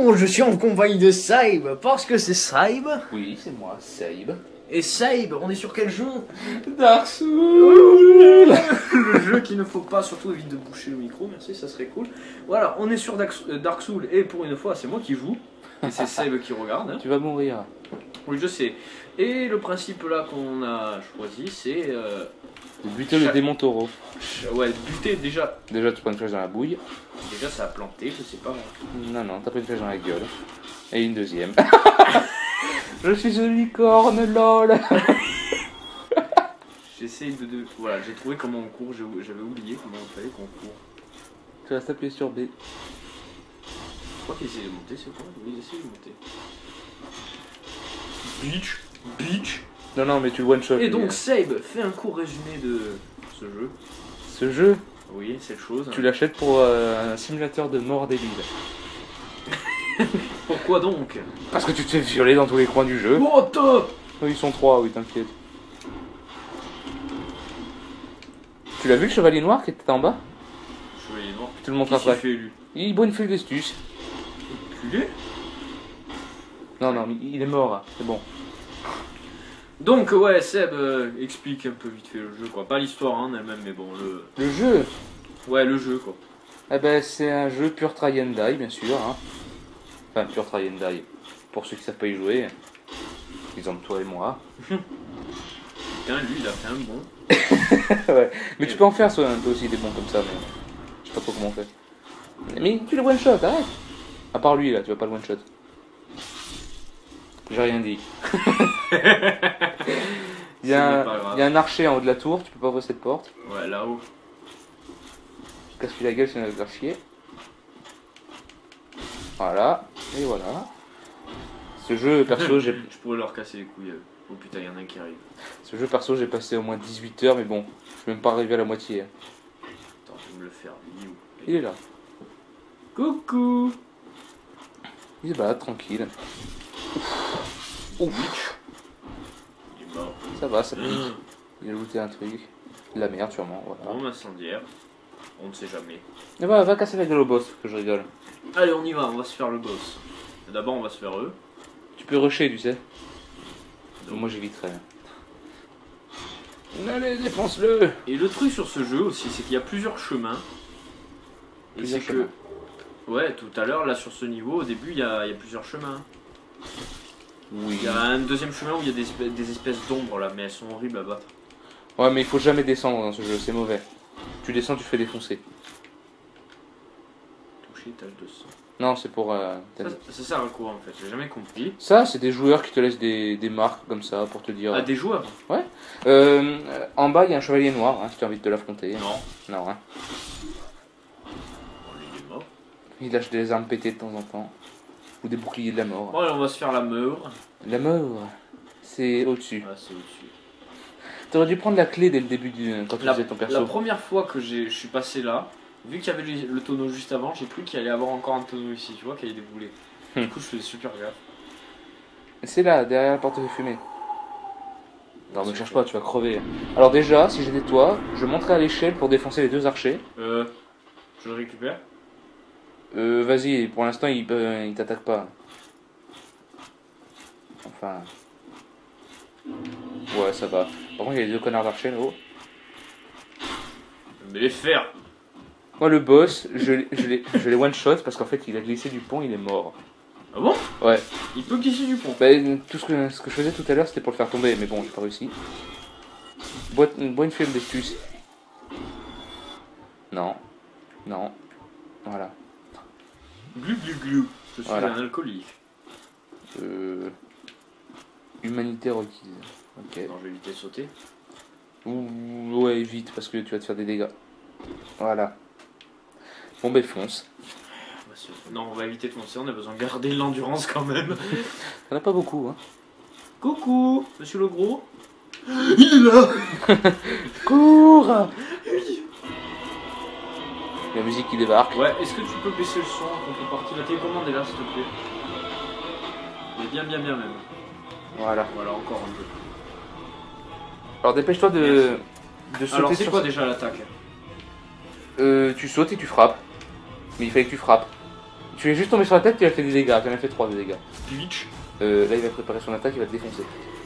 bon, je suis en compagnie de Saib, parce que c'est Saib. Oui, c'est moi, Saib. Et Saib, on est sur quel jeu? Dark Souls. Le jeu qu'il ne faut pas, surtout évite de boucher le micro, merci, ça serait cool. Voilà, on est sur Dark Souls, et pour une fois, c'est moi qui joue. Et c'est Saib qui regarde. Hein. Tu vas mourir. Oui, je sais. Et le principe là qu'on a choisi, c'est... de buter le démon taureau. Ouais, buter déjà... Déjà, tu prends une flèche dans la bouille. Déjà, ça a planté, je sais pas. Non, non, t'as pris une flèche dans la gueule. Et une deuxième. Je suis une licorne, lol. J'essaye de... Voilà, j'ai trouvé comment on court, j'avais oublié comment il fallait qu'on court. Tu vas t'appuyer sur B. Je crois qu'il essaie de monter, c'est quoi? Oui, il essaie de monter. Bitch, bitch. Non, non, mais tu le one-shot. Et donc, Saib, fais un court résumé de ce jeu. Ce jeu, Oui, cette chose. tu l'achètes pour un simulateur de mort débile. Pourquoi donc? Parce que tu te fais violer dans tous les coins du jeu. Oh, top. Oui, ils sont trois, oui, t'inquiète. Tu l'as vu le chevalier noir qui était en bas? Chevalier noir. Je te le montre Qu'est-ce qu'il après. fait, lui? Il boit une feuille d'estus. Culé. Non, non, mais il est mort, c'est bon. Donc, ouais, Seb, explique un peu vite fait le jeu, quoi. Pas l'histoire en elle-même, mais bon, Le jeu, Ouais, le jeu, quoi. eh ben, c'est un jeu pur try and die, bien sûr. Hein. Enfin, pur try and die. Pour ceux qui savent pas y jouer. Exemple, toi et moi. Putain, lui, il a fait un bon. Ouais. Mais tu peux en faire, toi aussi, des bons comme ça, mais je sais pas trop comment on fait. Mais tu le one-shot, arrête. À part lui, là, tu vas pas le one-shot. J'ai rien dit. il y a un archer en haut de la tour, tu peux pas ouvrir cette porte. Ouais, là-haut. Casse-lui la gueule, sinon il va te faire chier. Voilà, et voilà. Ce jeu, perso, j'ai... Je pourrais leur casser les couilles. Oh putain, y'en a un qui arrive. Ce jeu, perso, j'ai passé au moins 18 heures, mais bon, je suis même pas arrivé à la moitié. Attends, je vais me le faire. Il est où? Il est là. Coucou. Il se balade, tranquille. Ouf. Il est mort. Ça va, ça peut... Il a looté un truc. De la merde, sûrement, voilà. Bombe incendiaire. On ne sait jamais. Et va casser la gueule au boss, que je rigole. Allez, on y va, on va se faire le boss. D'abord, on va se faire eux. Tu peux rusher, tu sais. Donc. Moi, j'éviterai. Allez, défonce-le. Et le truc sur ce jeu aussi, c'est qu'il y a plusieurs chemins. Et Plusieurs c'est que... chemins. Ouais, tout à l'heure, là, sur ce niveau, au début, il y a plusieurs chemins. Oui. Il y a un deuxième chemin où il y a des espèces d'ombres, là, mais elles sont horribles à battre. Ouais, mais il faut jamais descendre dans ce jeu, c'est mauvais. Tu descends, tu te fais défoncer. Toucher, tache de sang. Non, c'est pour... Ça sert à quoi, en fait? J'ai jamais compris. Ça, c'est des joueurs qui te laissent des marques comme ça pour te dire... Ah, des joueurs? En bas, il y a un chevalier noir, hein, si tu as envie de l'affronter. Non. Non, hein. Bon, lui, il est mort. Il lâche des armes pétées de temps en temps. Ou des boucliers de la mort. Bon, allez, on va se faire la meur. La mort, c'est au-dessus. Ah, c'est au-dessus. T'aurais dû prendre la clé dès le début quand tu La, faisais ton la perso. première fois que je suis passé là, vu qu'il y avait le tonneau juste avant, j'ai cru qu'il allait y avoir encore un tonneau ici, tu vois, qu'il y avait des boulets. Du coup, je faisais super gaffe. C'est là, derrière la porte de fumée. Non, me cherche pas, tu vas crever. Alors déjà, si j'étais toi, je monterais à l'échelle pour défoncer les deux archers. Je le récupère. Vas-y, pour l'instant, il t'attaque pas. Enfin... Ouais, ça va. Par contre, il y a les deux connards d'archers là-haut. Mais les faire. Moi, le boss, je l'ai one-shot parce qu'en fait, il a glissé du pont, il est mort. Ah bon? Ouais. Il peut glisser du pont. Bah, tout ce que je faisais tout à l'heure, c'était pour le faire tomber, mais bon, j'ai pas réussi. Bois une feuille d'estus. Non. Non. Voilà. Glu glu glu. Je suis Voilà. un alcoolique. Humanité requise. Ok. Non, je vais éviter de sauter. Ouais, vite, parce que tu vas te faire des dégâts. Voilà. Bon, ben fonce. Non, on va éviter de foncer, on a besoin de garder l'endurance quand même. T'en as pas beaucoup, hein. Coucou, monsieur le gros. Il est là. Cours. La musique qui débarque. Ouais, est-ce que tu peux baisser le son en contrepartie? La télécommande est là, s'il te plaît. Mais bien même. Voilà. Voilà, encore un peu. Alors dépêche-toi de sauter. Alors c'est sur quoi ce- déjà l'attaque? Tu sautes et tu frappes. Mais il fallait que tu frappes. Tu es juste tombé sur la tête, tu as fait des dégâts. Tu en as fait 3 de dégâts. Glitch. Là, il va préparer son attaque, il va te défoncer.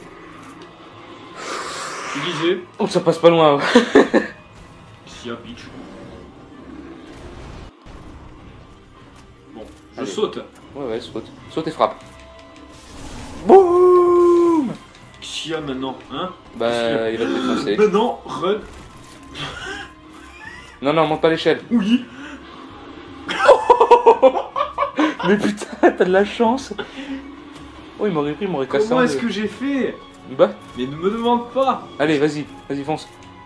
Utilisé. Oh, ça passe pas loin. Ici, un pitch. Bon, je Allez. saute. Ouais, saute. Saute et frappe. Boum. Qu'est-ce qu'il y a maintenant, hein? Bah, il va te défoncer. Maintenant, run. Non, monte pas l'échelle. Oui. Mais putain, t'as de la chance. Oh, il m'aurait cassé en Comment est-ce deux. que j'ai fait? Bah, Mais ne me demande pas. allez, vas-y, fonce.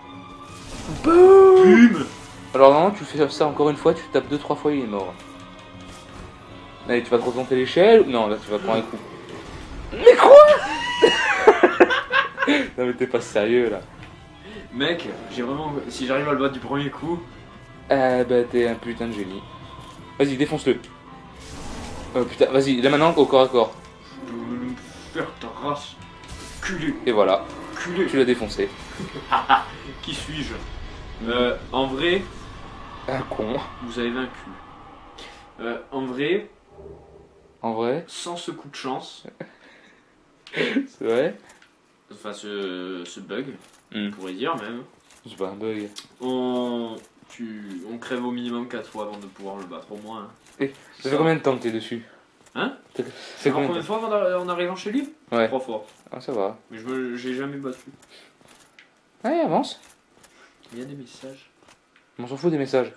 Plume. Alors normalement tu fais ça encore une fois, tu tapes 2-3 fois, il est mort. Allez, tu vas te remonter l'échelle. Non, là tu vas prendre un coup. Mais quoi? Non mais t'es pas sérieux là. Mec, j'ai vraiment... Si j'arrive à le battre du premier coup... Bah t'es un putain de génie. Vas-y, défonce-le. Oh putain, vas-y, là maintenant au corps à corps. Je peux me faire ta race. Culé. Et voilà, Culé. tu l'as défoncé. Qui suis-je? En vrai, Un con. vous avez vaincu. En vrai, En vrai, sans ce coup de chance, c'est vrai. enfin ce bug, Hmm. on pourrait dire même, C'est pas un bug. on crève au minimum 4 fois avant de pouvoir le battre au moins. Hein. Ça fait combien de temps que t'es dessus? Hein? C'est C'est combien combien de de temps? fois en arrivant chez lui? Ouais. 3 fois. Ah ça va. Mais j'ai jamais battu. Allez, avance. Il y a des messages. On s'en fout des messages.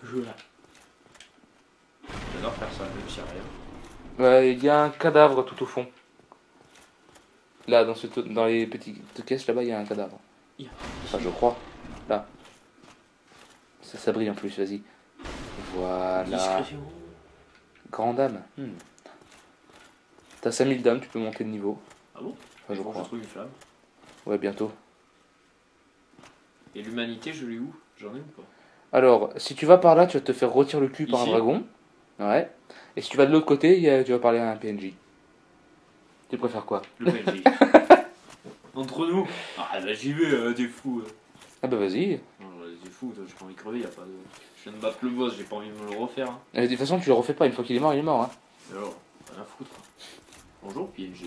J'adore faire ça, même si rien. Ouais, il y a un cadavre tout au fond. Là, dans les petites caisses là-bas, il y a un cadavre. Enfin, je crois. Là. Ça brille en plus, vas-y. Voilà. Discrétion. Grande dame. T'as 5000 dames, tu peux monter de niveau. Ah bon? Enfin, je crois. trouve une flamme. Ouais, bientôt. Et l'humanité, je l'ai où? J'en ai ou pas? Alors, si tu vas par là, tu vas te faire retirer le cul par un Ici dragon. Ouais. Et si tu vas de l'autre côté, tu vas parler à un PNJ. Tu préfères quoi? Le PNJ. Entre nous. Ah bah j'y vais, t'es fou. Ah bah vas-y. Non, t'es fou, j'ai pas envie de crever, y a pas de... Je viens de battre le boss, j'ai pas envie de me le refaire. Hein. De toute façon, tu le refais pas. Une fois qu'il est mort, il est mort. Hein. Et alors, rien à foutre. Bonjour PNJ.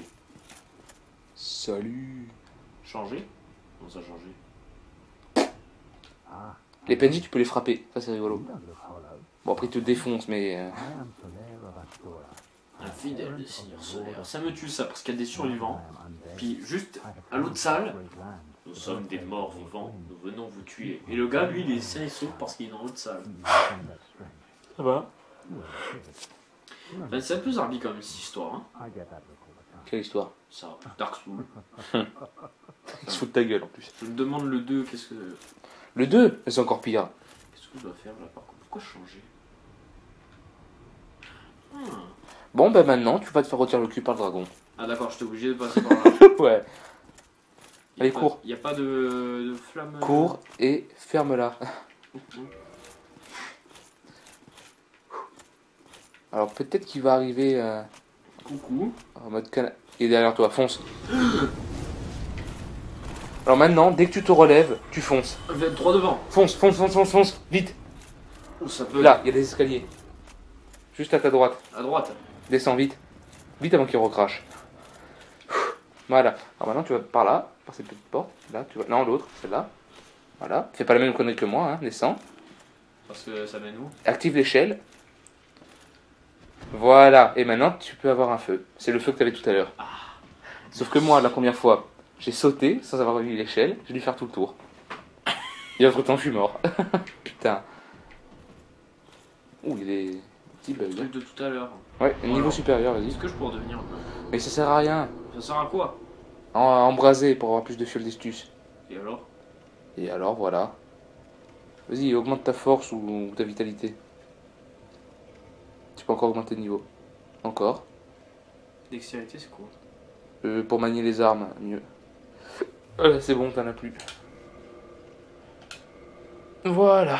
Salut. Changer? Comment ça changer? Les PNJ, tu peux les frapper. Ça, c'est rigolo. Bon, après, ils te défoncent, mais... Un fidèle des seigneurs solaires. Ça me tue ça, parce qu'il y a des survivants. Puis juste à l'autre salle, nous sommes des morts vivants, nous venons vous tuer. Et le gars, lui, il est sain et sauf parce qu'il est dans l'autre salle. Ça va. Enfin, c'est un peu zarbi quand même cette histoire. Hein. Quelle histoire. Ça, Dark Souls. Il se fout de ta gueule, en plus. Je me demande le 2, qu'est-ce que Le 2, c'est encore pire. je dois faire là par contre? Pourquoi changer? Bon, bah maintenant, tu vas te faire retirer le cul par le dragon. Ah d'accord, j'étais obligé de passer par là. Ouais. Y a Allez, pas- cours. Y a pas de flamme. Cours et ferme-la. Alors, peut-être qu'il va arriver Coucou. en mode canard. Il est derrière toi, fonce. Alors maintenant, dès que tu te relèves, tu fonces. Droit devant. Fonce, vite. Oh, ça peut. Là, il y a des escaliers. Juste à ta droite. À droite. Descends vite. Vite avant qu'il recrache. Voilà. Alors maintenant, tu vas par là, par cette petite porte. Là, tu vas... Non, l'autre, celle-là. Voilà. Fais pas la même connerie que moi, hein. Descends. Parce que ça mène où? Active l'échelle. Voilà. Et maintenant, tu peux avoir un feu. C'est le feu que tu avais tout à l'heure. Sauf que moi, la première fois, j'ai sauté sans avoir eu l'échelle. J'ai dû faire tout le tour. Et entre temps, je suis mort. Putain. Ouh, il y a des petits Le bugs. truc de tout à l'heure. Ouais, niveau Alors. supérieur, vas-y. Est-ce que je pourrais devenir un peu? Mais ça sert à rien. Ça sert à quoi? Embraser pour avoir plus de fiole d'estus. Et alors? Et alors, voilà. Vas-y, augmente ta force ou ta vitalité. Tu peux encore augmenter de niveau. Encore. Dextérité, c'est quoi? Pour manier les armes, mieux. Voilà, c'est bon, t'en as plus. Voilà.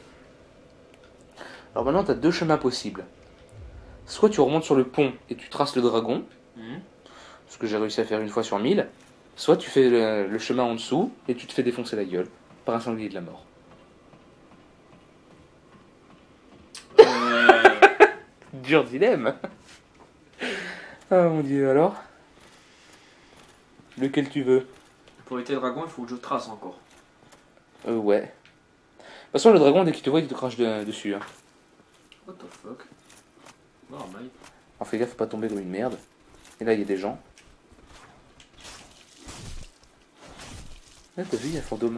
Alors maintenant, t'as deux chemins possibles. Soit tu remontes sur le pont et tu traces le dragon, ce que j'ai réussi à faire une fois sur 1000. Soit tu fais le chemin en dessous et tu te fais défoncer la gueule par un sanglier de la mort. Dur dilemme. Ah mon dieu, alors lequel tu veux? Pour éviter le dragon, il faut que je trace encore. Ouais. De toute façon, le dragon, dès qu'il te voit, il te crache dessus. Hein. What the fuck? Oh, my. Alors fais gaffe, faut pas tomber comme une merde. Et là, il y a des gens. Ah, t'as vu, il y a un fantôme.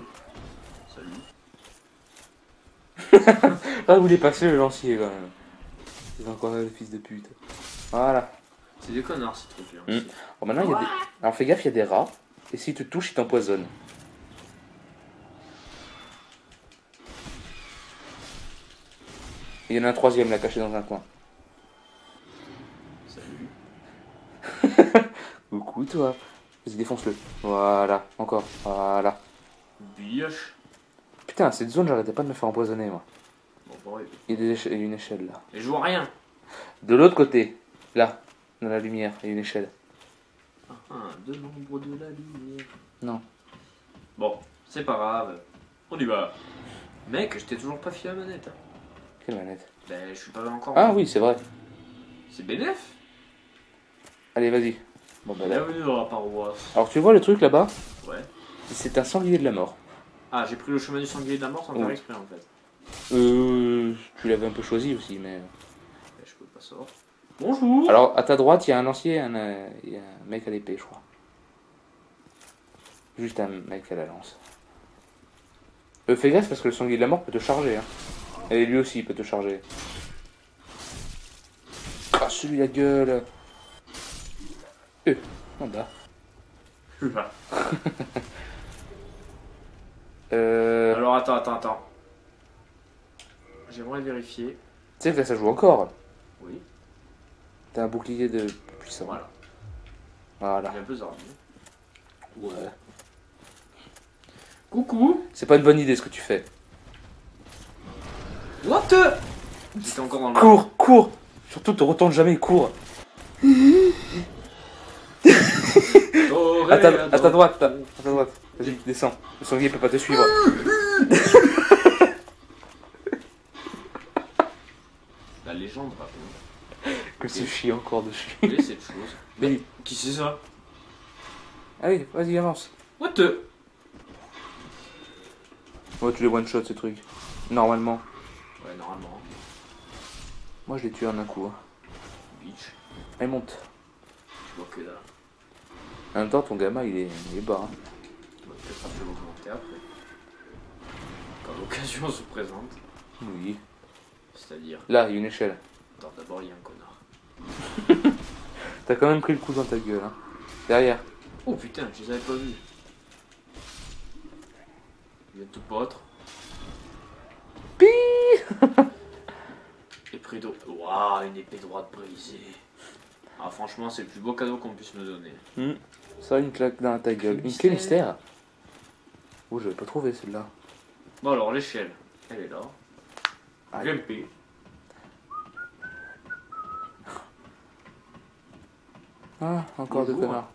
Salut. Ah, vous l'avez passé le lancier quand même. C'est encore là, le fils de pute. Voilà. C'est des connards ces trucs là. Alors maintenant, il y a des... Alors fais gaffe, il y a des rats. Et s'ils te touchent, ils t'empoisonnent. Il y en a un troisième là, caché dans un coin. Salut. Coucou toi. Vas-y, défonce-le. Voilà, encore. Voilà. Biche. Putain, cette zone, j'arrêtais pas de me faire empoisonner, moi. Bon, pareil. Il y a une échelle là. Et je vois rien. De l'autre côté, là, dans la lumière, il y a une échelle. De l'ombre de la lumière. Non. Bon, c'est pas grave. On y va. Mec, je t'ai toujours pas filé la manette. Quelle manette? Ben, je suis pas encore. Ah oui, c'est vrai. C'est bénéf. Allez, vas-y. Bon bah là. Bienvenue dans la paroisse. Alors tu vois le truc là-bas? Ouais. C'est un sanglier de la mort. Ah, j'ai pris le chemin du sanglier de la mort sans faire Oui. exprès en fait. Tu l'avais un peu choisi aussi, mais... Je peux pas savoir. Bonjour. Alors, à ta droite, il y a un lancier, il y a un mec à l'épée, je crois. Juste un mec à la lance. Fais gaffe parce que le sanglier de la mort peut te charger. Hein. Et lui aussi, il peut te charger. Ah, celui la gueule. On bat. Alors attends. J'aimerais vérifier. Tu sais que là, ça joue encore. Oui. T'as un bouclier de puissant. Voilà. Voilà. J'ai un peu zarbi. Ouais. Coucou. C'est pas une bonne idée ce que tu fais. What? J'étais encore dans le... Cours. Surtout, te retourne jamais, cours. À ta droite. Vas-y, descends. Le sanglier peut pas te suivre. La légende raconte Que se chie encore dessus. et cette chose. Mais... Qui c'est ça? Allez, vas-y, avance. What the... Ouais, tu les one-shot ces trucs. Normalement. Ouais, normalement. Moi, je les tue en un coup. Hein. Bitch. Allez, monte. Je vois que là. En même temps, ton gamin, il est bas. Hein. On va peut-être un peu l'augmenter après. Quand l'occasion se présente. Oui. C'est-à-dire... Là, il y a une échelle. Attends, d'abord, il y a un connard. T'as quand même pris le coup dans ta gueule. Hein. Derrière. Oh putain, je les avais pas vus. Il vient de te battre. Épée d'eau. Waouh, une épée droite brisée. Ah, franchement, c'est le plus beau cadeau qu'on puisse me donner. Ça, une claque dans ta gueule. Quel mystère. Oh, j'avais pas trouvé celle-là. Bon, alors, l'échelle, elle est là. Ah, Grimper. Ah, encore deux Bonjour. connards.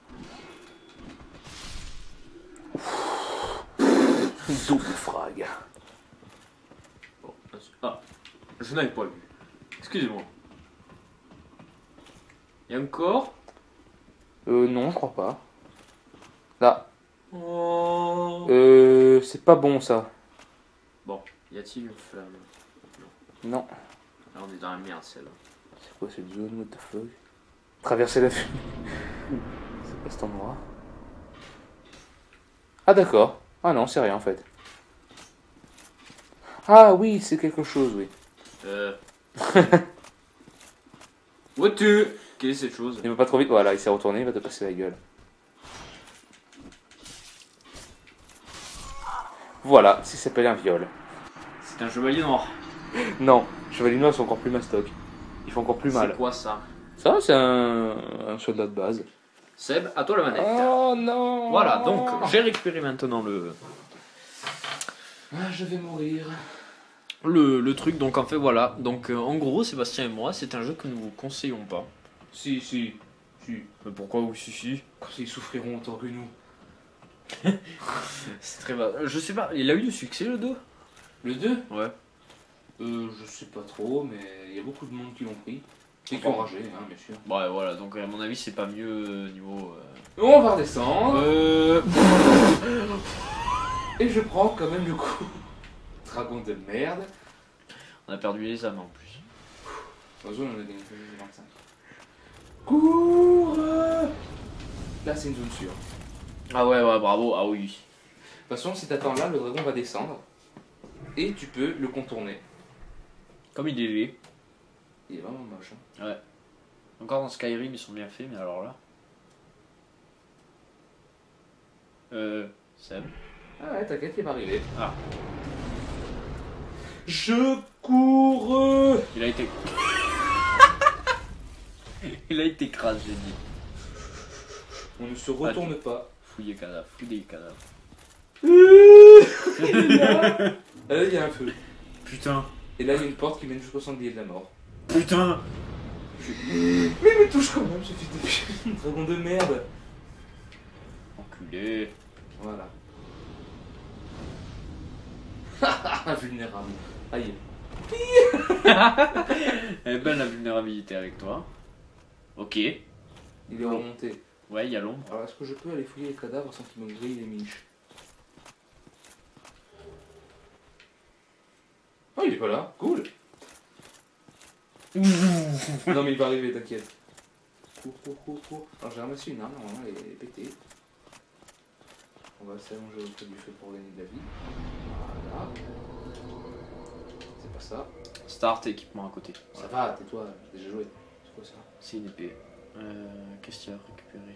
Double frag. Bon, ah, je n'avais pas vu. Excusez-moi. Il y a encore. Non, je crois pas. Là. Oh. C'est pas bon ça. Bon, y a-t-il une flamme? Non. Là, on est dans la merde, celle-là. C'est quoi cette zone? What the fuck? Traverser la fumée. C'est pas cet endroit. Ah d'accord. Ah non, c'est rien en fait. Ah oui, c'est quelque chose, oui. What tu? Quelle est cette chose? Il va pas trop vite, voilà, il s'est retourné, il va te passer la gueule. Voilà, ça s'appelle un viol. C'est un chevalier noir. Non, chevaliers noirs sont encore plus mastoc. Ils font encore plus mal. C'est quoi ça? Ça, c'est un soldat de base. Seb, à toi la manette. Oh non! Voilà, donc j'ai récupéré maintenant le je vais mourir. le truc. Donc en fait voilà. Donc en gros, Sébastien et moi, c'est un jeu que nous vous conseillons pas. Si. Mais pourquoi oui si? Ils souffriront autant que nous. C'est très bas. Je sais pas. Il a eu du succès le 2? Le 2? Ouais. Je sais pas trop, mais il y a beaucoup de monde qui l'ont pris. Et qui ont ragé, hein, bien sûr. Ouais, voilà, donc à mon avis, c'est pas mieux niveau. On va redescendre. Et je prends quand même le coup. Dragon de merde. On a perdu les âmes en plus. Heureusement, on a gagné 25. Cours. Là, c'est une zone sûre. Ah ouais, bravo, ah oui. De toute façon, si t'attends là, le dragon va descendre. Et tu peux le contourner. Comme il est laid. Il est vraiment moche. Hein. Ouais. Encore dans Skyrim, ils sont bien faits, mais alors là. Seb. Ah ouais, t'inquiète, il va arriver. Ah. Je cours. Il a été. Il a été crasse, j'ai dit. On ne se retourne pas. Fouiller cadavre, fouiller cadavre. Il est là. Là, il y a un feu. Putain. Et là, il y a une porte qui mène jusqu'au sanglier de la mort. Putain. Mais il me touche quand même, ce fils de dragon de merde. Enculé. Voilà. Vulnérable. Aïe. Elle est belle la vulnérabilité avec toi. Ok. Il est remonté. Ouais, il y a l'ombre. Alors, est-ce que je peux aller fouiller les cadavres sans qu'ils me grillent les miches? Oh, il est pas là. Cool. Non, mais il va arriver, t'inquiète. Cours. Alors, j'ai ramassé une arme, normalement, elle est pétée. On va s'allonger autour du feu pour gagner de la vie. Voilà. C'est pas ça. Start, équipement à côté. Ça va, tais-toi, j'ai déjà joué. C'est quoi ça? C'est une épée. Qu'est-ce qu'il y a à récupérer?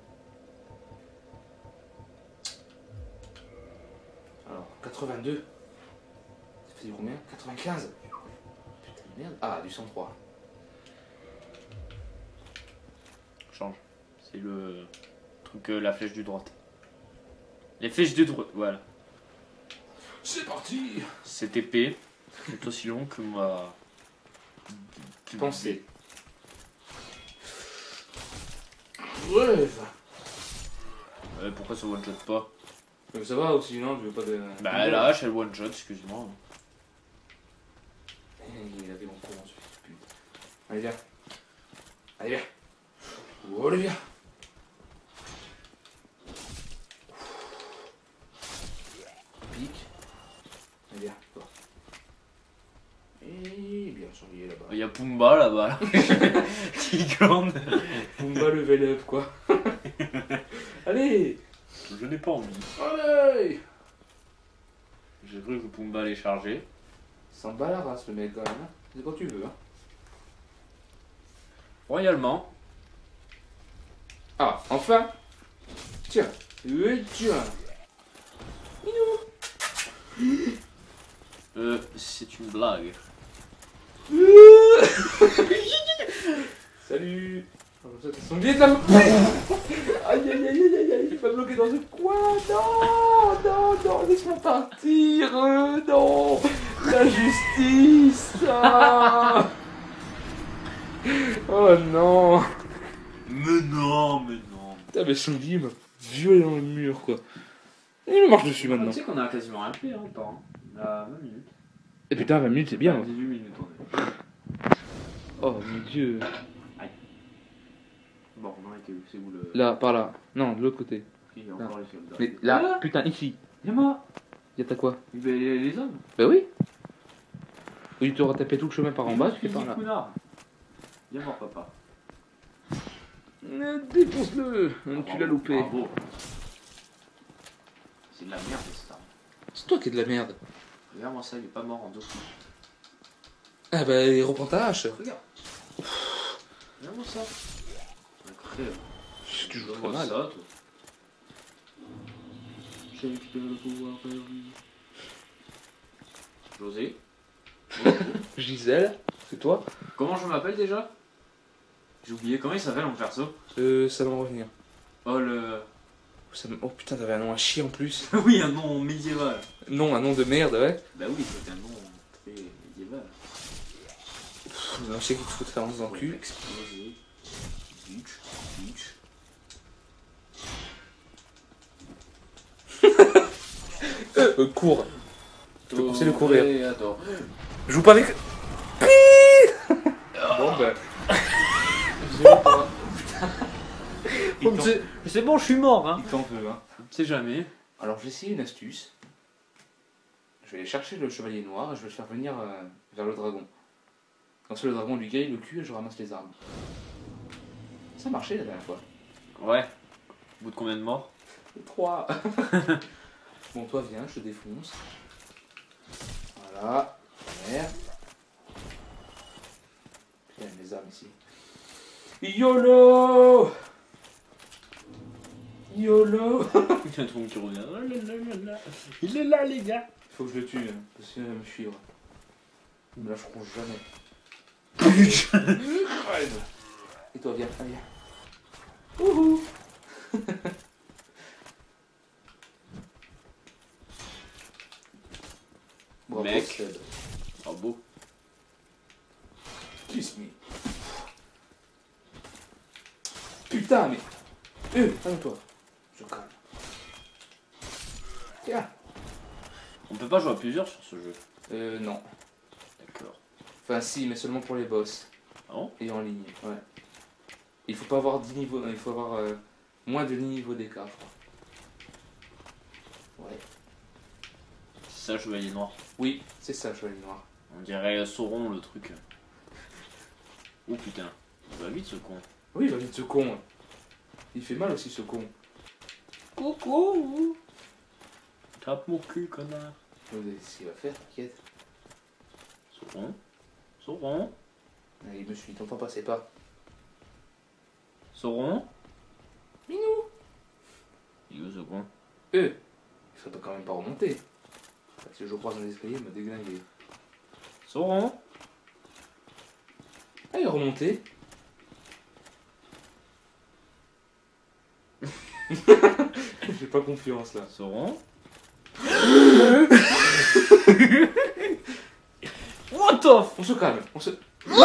Alors, 82. Ça fait du combien? 95. Putain de merde. Ah, du 103. Change. C'est le truc, la flèche du droite. Les flèches de droite, voilà. C'est parti. Cette épée est aussi longue que ma... Pensez. Rêve. Pourquoi ça one shot pas? Ça va aussi, non? Je veux pas de... Bah là, elle one shot, excuse-moi. Il avait mon courant, ce fils de pute. Allez, viens. Allez, viens. Oh, allez, viens. Pique. Allez, viens, toi. Et bien surveillé là-bas. Il y a Pumba là-bas, qui glande. Pumba level up, quoi. Allez. Je n'ai pas envie. Allez. J'ai cru que Pumba allait charger. S'en bat la race, le mec, quand même. Hein. C'est quand tu veux, hein. Royalement. Ah, enfin. Tiens. Oui, tiens. C'est une blague. Salut. Son biais de la... Aïe, il va bloquer dans ce coin. Non, laisse-moi partir. Non, la justice. Ah. Oh non. Mais non. Putain, mais son biais m'a violé dans le mur, quoi. Il me marche dessus maintenant. Tu sais qu'on a quasiment rien fait en temps. On a 20 minutes. Et putain, 20 minutes, c'est bien. 18 minutes, on est. Oh mon dieu. Bon, on a été où? C'est où le. Là, par là. Non, de l'autre côté. Il y a encore les soldats. Mais là, Ah, putain, ici. Yama. Y'a t'as quoi? Les hommes. Bah oui. Oui, tu auras tapé tout le chemin par en bas, tu fais par là. Viens voir papa. Défonce-le. Tu l'as loupé. Bravo. C'est de la merde ça. C'est toi qui es de la merde. Regarde-moi ça, il est pas mort en 2 secondes. Ah bah, reprends ta hache. Regarde. Regarde-moi ça. Incroyable. Tu joues trop Regarde mal. ça, toi. J'ai récupéré le pouvoir perdu. José. Gisèle, c'est toi? Comment je m'appelle déjà? J'ai oublié. Comment il s'appelle mon perso? Ça va me revenir. Oh le... Oh putain, t'avais un nom à chier en plus. Oui, un nom médiéval. Non, un nom de merde, ouais. Bah oui, c'est un nom très médiéval. Non, je sais qu'il te faut te faire dans le cul. Exploser. Bitch. Cours. Je te conseille de courir. Attends. Joue pas avec... Bon bah... C'est bon, je suis mort, hein. Il t'en veut, hein. On sait jamais. Alors je vais essayer une astuce. Je vais aller chercher le chevalier noir et je vais le faire venir vers le dragon. Comme ça le dragon lui grille le cul et je ramasse les armes. Ça a marché la dernière fois. Ouais. Au bout de combien de morts? 3. Bon toi viens, je te défonce. Voilà. Merde. Il y a mes armes ici. YOLO! YOLO! Il y a un tronc qui revient. Oh là là là là. Il est là, les gars. Faut que je le tue, hein, parce qu'il va me suivre. Il me lâcheront jamais. Et toi, viens, viens. Wouhou! Bravo, Mec. Seb. Bravo. Kiss me. Putain, mais. Calme-toi. Je calme. Tiens. On peut pas jouer à plusieurs sur ce jeu. Non. D'accord. Enfin, si, mais seulement pour les boss. Ah bon? Et en ligne, ouais. Il faut pas avoir 10 niveaux, il faut avoir moins de 10 niveaux d'écart, je crois. Ouais. C'est ça, chevalier noir. Oui, c'est ça, chevalier noir. On dirait Sauron, le truc. Oh putain. Il va vite, ce con. Oui, il va vite ce con. Il fait mal aussi, ce con. Coucou. Tape mon cul, connard. Vous savez ce qu'il va faire, t'inquiète. Sauron. Sauron. Ah, il me suit, il t'entend pas, c'est pas. Sauron. Minou. Il est où, ce con? Il serait pas quand même pas remonté. Parce que je croise dans l'escalier, il m'a déglingué. Sauron. Ah, il est remonté. J'ai pas confiance là. Sauron. What the f... On se calme, on se.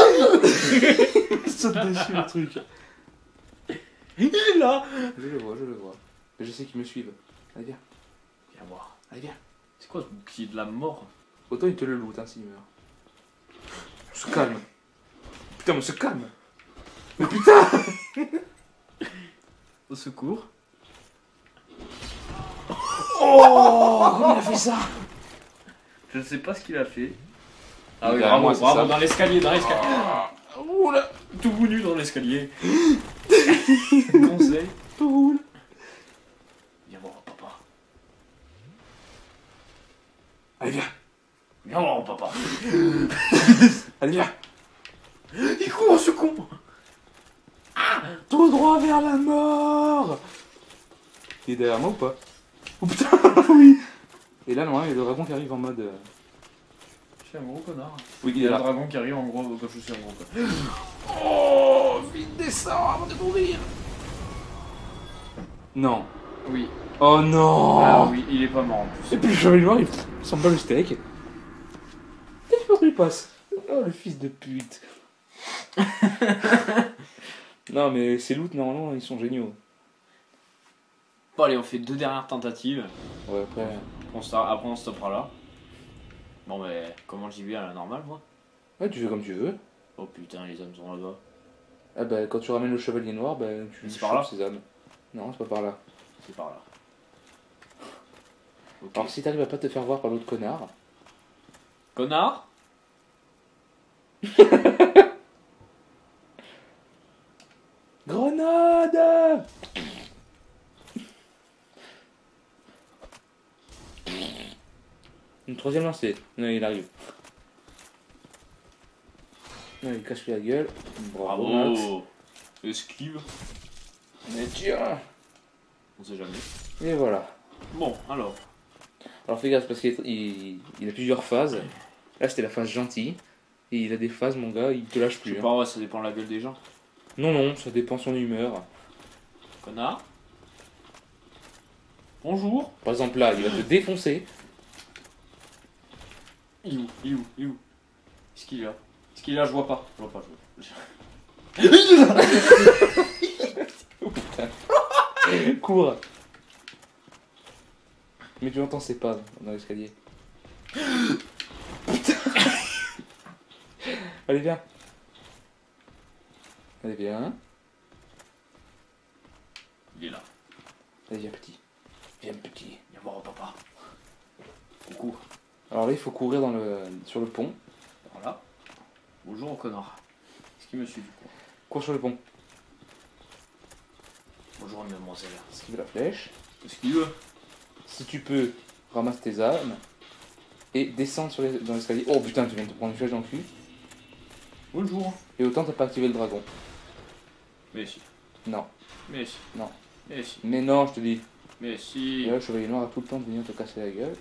Saute dessus le truc. Il est là. Je le vois, je le vois. Mais je sais qu'ils me suivent. Allez, viens. Viens voir. Allez, viens. C'est quoi ce bouclier de la mort? Autant il te le loot, hein, s'il meurt. On se calme. Putain, on se calme. Mais putain. Au secours. Oh, comment il a fait ça? Je ne sais pas ce qu'il a fait. Ah Mais oui, carrément, bravo, c'est bravo, ça. dans l'escalier, dans l'escalier. Oula, Tout nu dans l'escalier. Conseil. tout roule. Viens voir papa. Allez, viens. Viens voir papa. Allez, viens. Il court, ce con. Tout droit vers la mort. Il est derrière moi ou pas? Oh putain, oui. Et là, normalement, il y a le dragon qui arrive en mode. Je suis un gros connard. Oui, Il y a le dragon qui arrive en gros quand je suis un gros connard. Oh, vite descends avant de mourir. Non. Oui. Oh non. Ah oui, il est pas mort en plus. Et puis le chevalier noir, il s'en bat le steak. Qu'est-ce qu'il passe? Oh, le fils de pute. Non, mais ces loots, normalement, ils sont géniaux. Bon allez, on fait 2 dernières tentatives. Ouais, après. Après on stoppera là. Bon mais comment j'y vais à la normale moi? Ouais, tu fais comme tu veux. Oh putain, les hommes sont là-bas. Ah bah, quand tu ramènes le chevalier noir, bah, tu C'est par là? chopes ses âmes. Non, c'est pas par là. C'est par là. Ok. Alors, si t'arrives à pas te faire voir par l'autre connard. Connard. Grenade! Une troisième lancée. Non, il arrive. Non, il cache la gueule. Bravo, Max. Bravo. Esquive. Mais tiens! On sait jamais. Et voilà. Bon, alors. Alors fais gaffe parce qu'il a plusieurs phases. Là c'était la phase gentille. Et il a des phases, mon gars, il te lâche Je plus. sais Hein. pas, ouais, ça dépend de la gueule des gens. Non, non, ça dépend son humeur. Connard. Bonjour. Par exemple là, il va te défoncer. Il est où? Il est où? Il est où? Est-ce qu'il est là? Est-ce qu'il est là? Je vois pas. Je vois pas, Oh putain. Cours. Mais tu entends ses pas dans l'escalier. Putain. Allez, viens. Allez, viens. Il est là. Allez, viens petit. Viens petit. Viens voir papa. Coucou. Alors là, il faut courir sur le pont. Voilà. Bonjour au connard. Est-ce qu'il me suit du coup? Cours sur le pont. Bonjour mademoiselle. Esquive la flèche. Qu'est-ce qu'il veut? Si tu peux, ramasse tes armes. Et descends dans l'escalier. Oh putain, tu viens de te prendre une flèche dans le cul. Bonjour. Et autant t'as pas activé le dragon. Mais si. Non. Mais si. Non. Mais si. Mais non, je te dis. Mais si. Et là, le chevalier noir a tout le temps de venir te casser la gueule.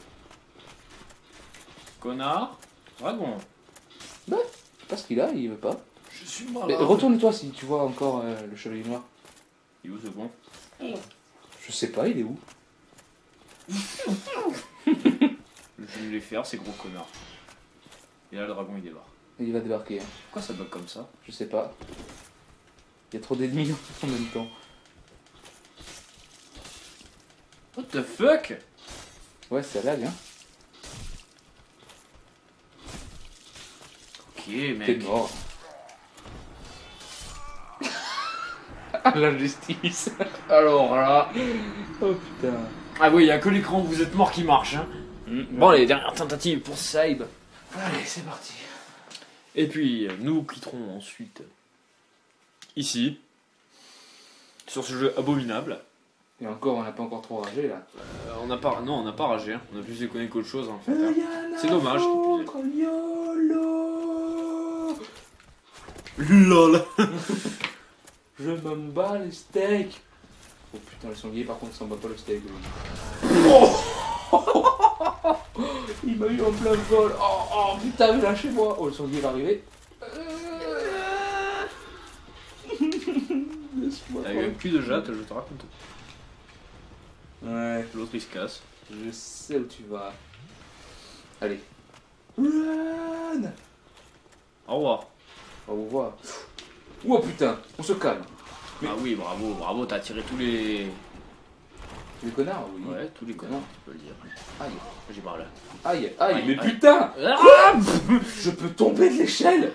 Connard. Dragon. Bah, je sais pas ce qu'il a, il veut pas. Je suis Mais malade. retourne-toi si tu vois encore le chevalier noir. Il est où ce bon? Je sais pas, il est où? Je vais les faire, ces gros connards. Et là, le dragon il débarque. Il va débarquer. Hein. Pourquoi ça bug comme ça? Je sais pas. Il y a trop d'ennemis en même temps. What the fuck? Ouais, ça lag, hein. Ok, T'es mec. mort. Ah, l'injustice. Alors là. Oh putain. Ah oui, il n'y a que l'écran où vous êtes mort qui marche. Hein. Bon, les dernières tentatives pour Saib. Allez, c'est parti. Et puis, nous quitterons ensuite ici, sur ce jeu abominable. Et encore, on n'a pas encore trop ragé là. On n'a pas, non, on n'a pas ragé. Hein. On a plus déconné qu'autre chose en fait. Hein. C'est dommage. LOL. Je m'en bats les steaks. Oh putain, le sanglier par contre s'en bat pas le steak. Il m'a eu en plein vol. Oh putain, mais lâchez-moi. Oh, le sanglier va arriver. Laisse-moi. T'as eu un cul de jatte, je te raconte. Ouais, L'autre il se casse. je sais où tu vas. Allez. Run. Au revoir. Au revoir. Oh putain, on se calme. Mais- Ah oui, bravo, bravo, t'as tiré tous les. Les connards, oui. Ouais, tous les connards, tu peux le dire. Aïe, J'ai mal. aïe, aïe, Aïe, mais aïe. putain. Ah Je peux tomber de l'échelle.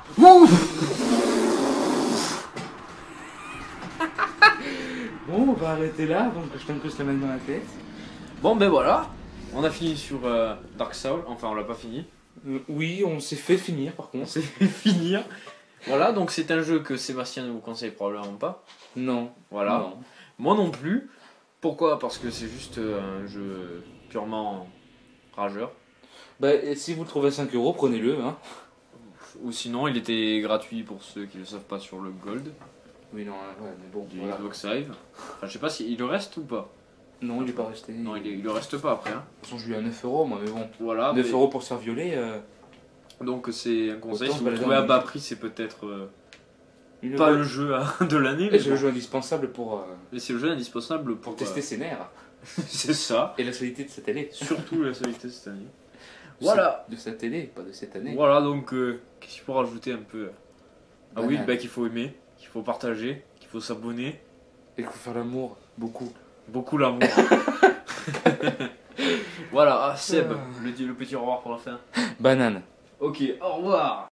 Bon, on va arrêter là avant que je t'incruste la main dans la tête. Bon ben voilà, on a fini sur Dark Souls, enfin on l'a pas fini. Oui, on s'est fait finir par On contre. s'est fait finir. Voilà, donc c'est un jeu que Sébastien ne vous conseille probablement pas. Non. Voilà. Non. Moi non plus. Pourquoi? Parce que c'est juste un jeu purement rageur. Bah, et si vous le trouvez à 5 €, prenez-le. Hein. Ou sinon, il était gratuit pour ceux qui ne le savent pas sur le Gold Oui, non, ouais, mais bon. du Voilà. Xbox Live. Enfin, je sais pas s'il le reste ou pas. Non, il est pas resté. Non, il le reste pas après. Hein. De toute façon, je lui ai à 9 €, moi, mais bon. Voilà. 9 mais- € pour se faire violer. Donc c'est un conseil. Autant Si vous le se trouvez à balader en bas musique. prix, c'est peut-être Une pas bonne- le jeu de l'année. Et Mais c'est le bon. jeu indispensable pour C'est le jeu indispensable pour tester ses nerfs. C'est ça. Et la solidité de sa télé. Surtout la solidité cette année. Voilà. De sa télé, pas de cette année. Voilà, donc qu'est-ce qu'il faut rajouter un peu? Ah oui, Banane. bah, qu'il faut aimer, qu'il faut partager, qu'il faut s'abonner. Et qu'il faut faire l'amour, beaucoup. Beaucoup l'amour. Voilà, ah, Seb, le petit au revoir pour la fin. Banane. Ok, au revoir.